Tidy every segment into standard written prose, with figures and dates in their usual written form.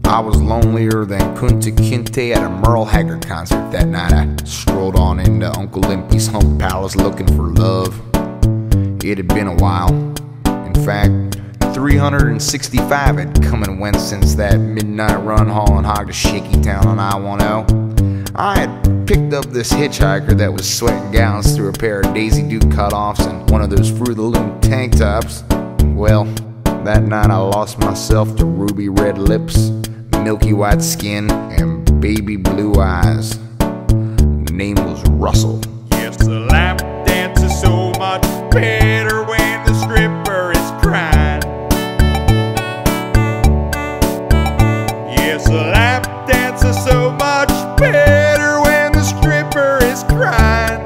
I was lonelier than Kunta Kinte at a Merle Haggard concert that night. I strolled on into Uncle Limpy's Hump Palace looking for love. It had been a while. In fact, 365 had come and went since that midnight run hauling hog to Shaky Town on I-10. I had picked up this hitchhiker that was sweating gallons through a pair of Daisy Duke cutoffs and one of those Fruit of the Loom tank tops. Well, that night I lost myself to ruby red lips, milky white skin, and baby blue eyes. The name was Russell. Yes, the lap dance is so much better when the stripper is crying. Yes, the lap dance is so much better when the stripper is crying.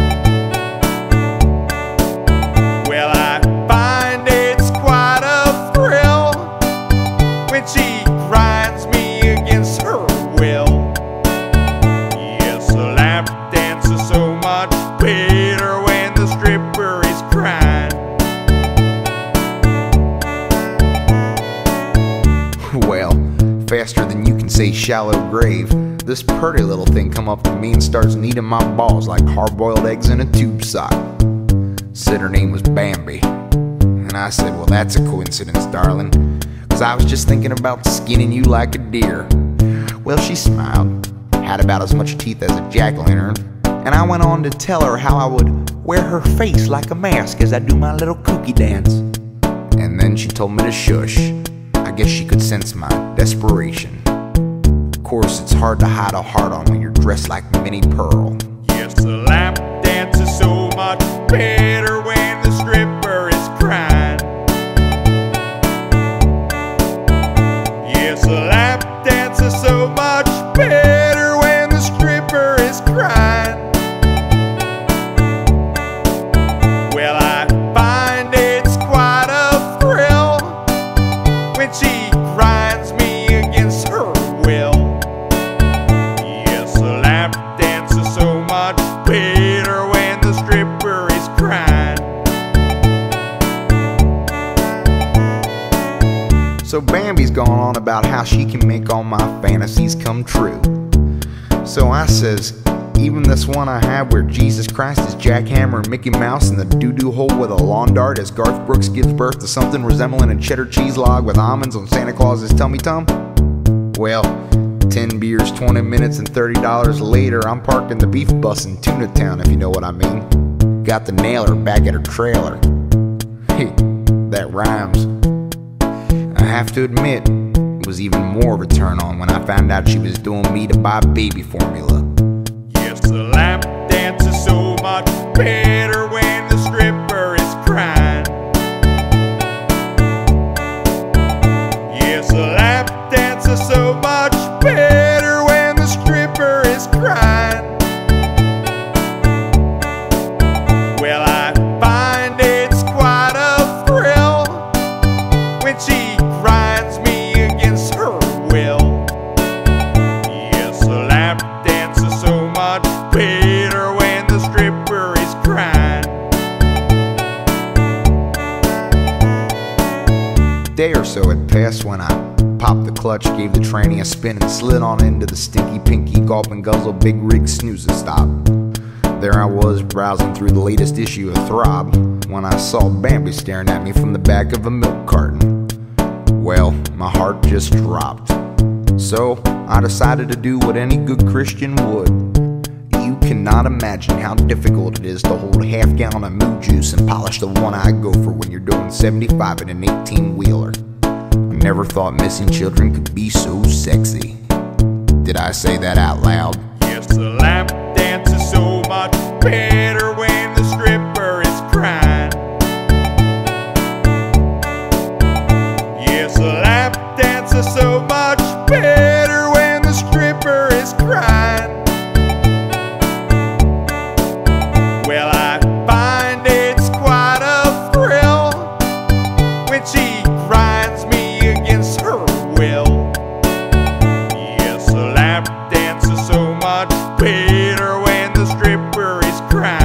Well, I find it's quite a thrill when she grinds me against her will. Yes, the lap dance is so much better when the stripper is crying. Well, faster than you can say shallow grave, this pretty little thing come up to me and starts kneading my balls like hard-boiled eggs in a tube sock. Said her name was Bambi, and I said, well, that's a coincidence, darling, 'cause I was just thinking about skinning you like a deer. Well, she smiled, had about as much teeth as a jack-o'-lantern, and I went on to tell her how I would wear her face like a mask as I do my little kooky dance. And then she told me to shush. I guess she could sense my desperation. Of course, it's hard to hide a heart on when you're dressed like Minnie Pearl. Yes, the lap dance is so much better when the stripper is crying. Yes, the lap dance is so much better when the stripper is crying. Well, I find it's quite a thrill when she grinds me against her will. Yes, the lap dance is so much better when the stripper is crying. So Bambi's going on about how she can make all my fantasies come true. So I says, even this one I have where Jesus Christ is jackhammering Mickey Mouse in the doo-doo hole with a lawn dart as Garth Brooks gives birth to something resembling a cheddar cheese log with almonds on Santa Claus's tummy tum. Well, 10 beers, 20 minutes, and $30 later, I'm parked in the beef bus in Tuna Town, if you know what I mean. Got the nailer back at her trailer. Hey, that rhymes. I have to admit, it was even more of a turn on when I found out she was doing me to buy baby formula. Yes, the lap dance is so much better when the stripper is crying. Yes, the lap dance is so much better when the stripper is crying. Well, I find it's quite a thrill when she grinds me against her will. Yes, the lap dance is so much better when the stripper is crying. A day or so had passed when I popped the clutch, gave the tranny a spin, and slid on into the stinky pinky gulp and guzzle big rig snooze and stop. There I was browsing through the latest issue of Throb when I saw Bambi staring at me from the back of a milk carton. Well, my heart just dropped. So I decided to do what any good Christian would. You cannot imagine how difficult it is to hold a half gallon of moo juice and polish the one-eyed gopher when you're doing 75 in an 18-wheeler. I never thought missing children could be so sexy. Did I say that out loud? Yes, the lap dance is so much better when the stripper is crying. Yes, the lap dance is so much better when the stripper is crying. Well, I find it's quite a thrill when she grinds me against her will. Yes, the lap dance is so much better when the stripper is crying.